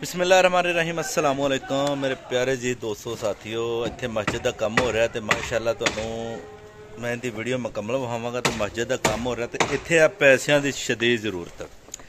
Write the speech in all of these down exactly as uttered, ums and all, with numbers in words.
बिस्मिल्लाहिर्रहमानिर्रहीम अस्सलाम वालेकुम मेरे प्यारे जी दोस्तों साथियों। इत्थे मस्जिद का काम हो रहा है तो माशाअल्लाह तुहानू मैं इहदी वीडियो मुकम्मल विखावांगा। तो मस्जिद का काम हो रहा है तो इत्थे आ पैसों की शदीद जरूरत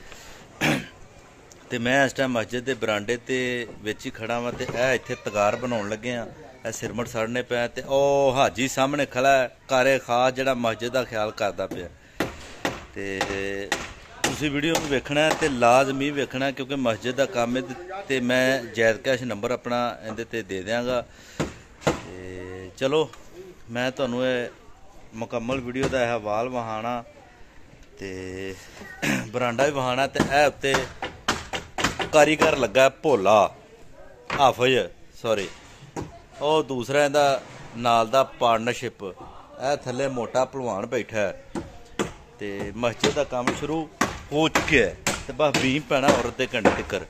तो मैं इस टाइम मस्जिद के बरांडे ते विच ही खड़ा वा। तो यह इत्थे तगार बनाउण लगे हाँ, यह सिरमट साड़ने पे ते ओ हाजी सामने खड़ा है कारे खास जिहड़ा मस्जिद का ख्याल करदा पिया। ते तुसीं वीडियो में वेखना है तो लाजमी वेखना क्योंकि मस्जिद का काम है। तो मैं जैद कैश नंबर अपना इहदे ते दे देंगा। ते चलो मैं तुहानू मुकम्मल वीडियो का हवाल वहाना ते बरांडा भी वहाना। तो यह उत्ते कारीगर लगा भोला हाफज सॉरी और दूसरा इहदा नाल दा पार्टनरशिप यह थले मोटा भलवान बैठा है। तो मस्जिद का काम शुरू हो चुके है तो बस बीम पैना और अद्धे घंटे तक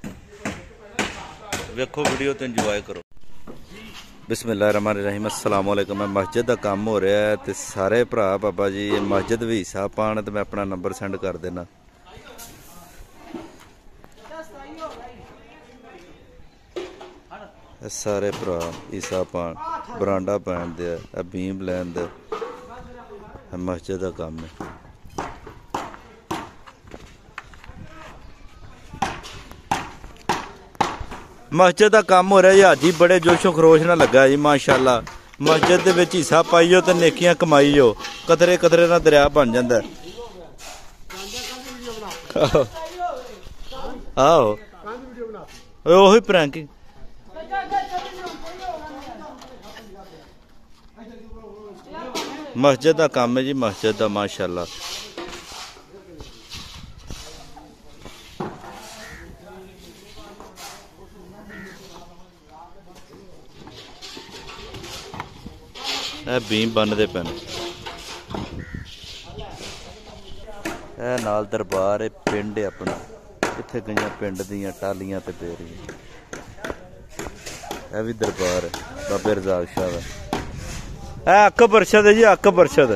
वेखो वीडियो तो इंजॉय करो। बिस्मिल्लाहिर्रहमानिर्रहीम अस्सलाम वालेकुम। मैं मस्जिद का काम हो रहा है तो सारे भरा बाबा जी मस्जिद भी हिस्सा पान तो मैं अपना नंबर सेंड कर देना। सारे भरा हिस्सा पान बरांडा पैन दे बीम लैन दे मस्जिद का काम है। मस्जिद का काम हो रहा है हाजी बड़े जोशो खरोश ना लगा जी माशाअल्लाह। मस्जिद दे विच हिस्सा पाइयो तो नेकियां कमाईओ कतरे कतरे ना दरिया बन जांदा। आओ ओही प्रैंकिंग मस्जिद का काम है जी मस्जिद का माशाअल्लाह। बीम बनते पे नाल दरबार है पिंड है अपना इत्थे गई पिंड दियां टालियां ते बेरियां। यह भी दरबार है बाबे रजाक शाह का। यह अक बरशद है जी अक बरशद।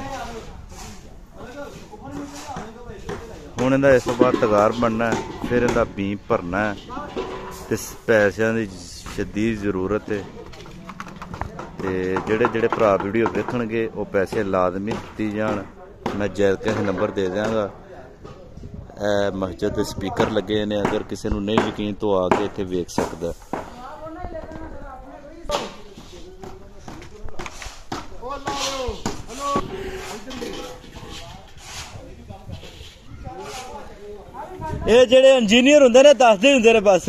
हुण इहदा इस बाद तगार बनना है फिर इहदा बीम भरना है ते पैसों की शदीद जरूरत है। तो जेड़े जेड़े भरा वीडियो वेखणगे वो पैसे लाजमी दित्ती जान। मैं जैद कैश नंबर दे देंगा। मस्जिद स्पीकर लगे ने अगर किसी को नहीं यकीन तो आके इत्थे वेख सकदा। ये जेड़े इंजीनियर हुंदे ने दसदे हुंदे ने बस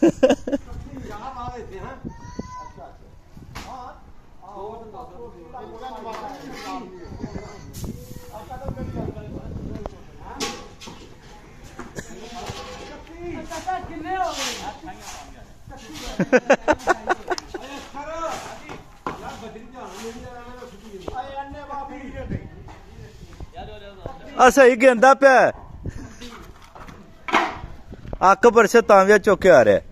सही कहता पे अक बरश तांविया चौके आ रहा है।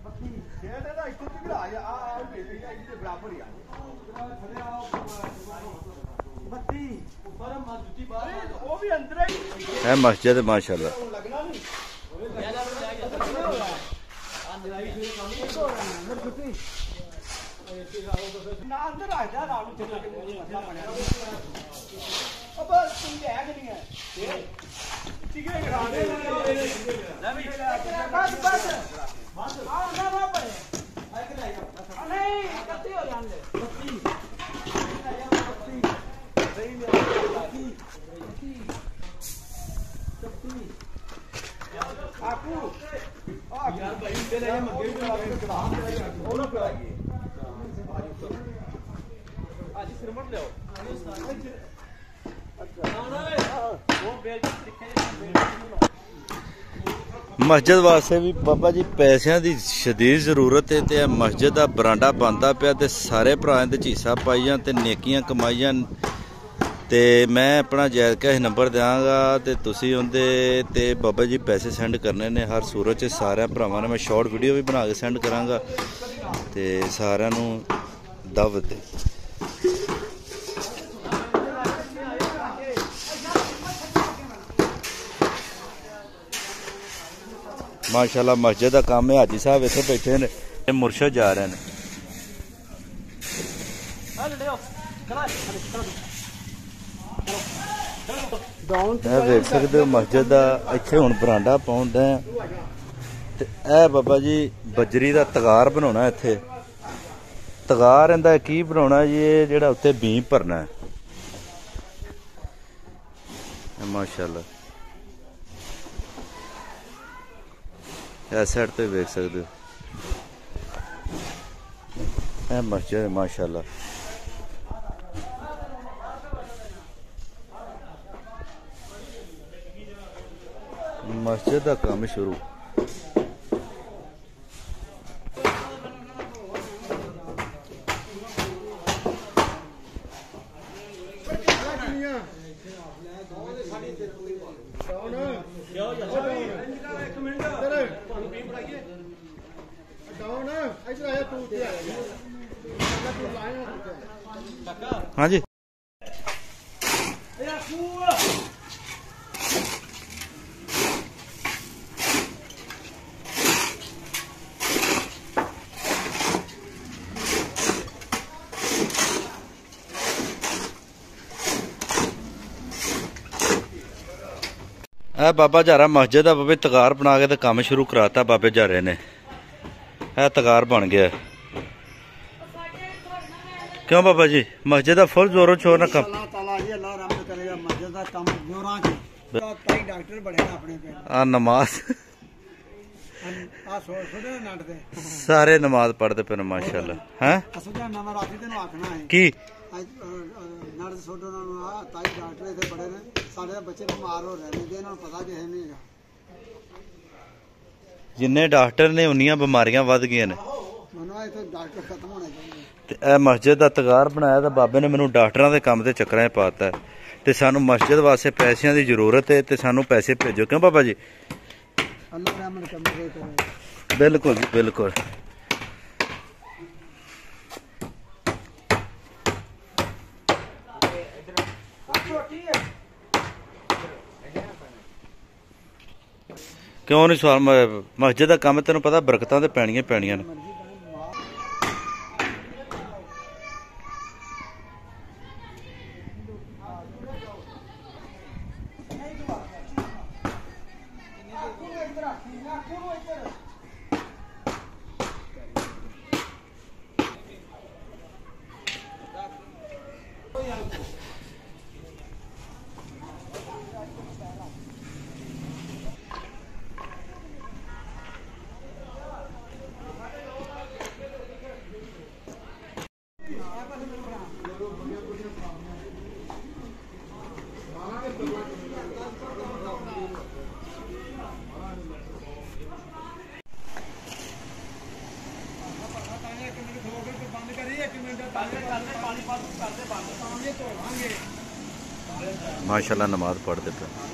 है मस्जिद माशाअल्लाह। मस्जिद वास्ते भी बाबा जी पैसों की शदीद जरूरत है। तो मस्जिद का बरांडा बनता पाया तो सारे भरा हिस्सा पाइया तो नेकियां कमाइया। तो मैं अपना जैद कैश नंबर देंगा तो तुसी उनदे ते बाबा जी पैसे सेंड करने ने हर सूरत च सारे भरावां ने। मैं शॉर्ट वीडियो भी बना के सेंड करांगा तो सारिਆਂ ਨੂੰ दावत दे। माशाल्लाह मस्जिद का काम है। हाजी साहब इतने बैठे ने, मुर्शद जा रहे हैं। देख सकते हो मस्जिद का इत्थे हुण बरांडा पाउंदा है ते ए बाबा जी बजरी का तगार बनाना इत्थे। तगार इंदा की बनाना जी, जेड़ा उत्ते बीम भरना है। माशाल्लाह इस साइड तो देख सकते हो ए मस्जिद माशाल्लाह। मस्जिद का काम शुरू। हाँ जी ए बाबा जारा मस्जिद का बाबे तगार बना के तो काम शुरू कराता बाबे जारे ने। ए तगार बन गया। क्यों बाबा जी मस्जिद का फुल जोरों शोर ना काम। आ नमाज सारे नमाज पढ़ते पे माशाल्लाह हैं की जिन्ने डॉक्टर ने उन्नियां बीमारियां वध गई ने। ए मस्जिद का तगार बनाया तो बाबे ने मैनू डॉक्टरां दे काम दे चक्करां च पाता है ते सानू मस्जिद वास्ते पैसिਆਂ की जरूरत है ते सानू पैसे भेजो। क्यों बाबा जी? बिल्कुल जी बिल्कुल। क्यों नहीं सवाल मस्जिद का काम तेन पता बरकतां ते पैणियां पैणियां ने। माशाल्लाह नमाज पढ़ते पे।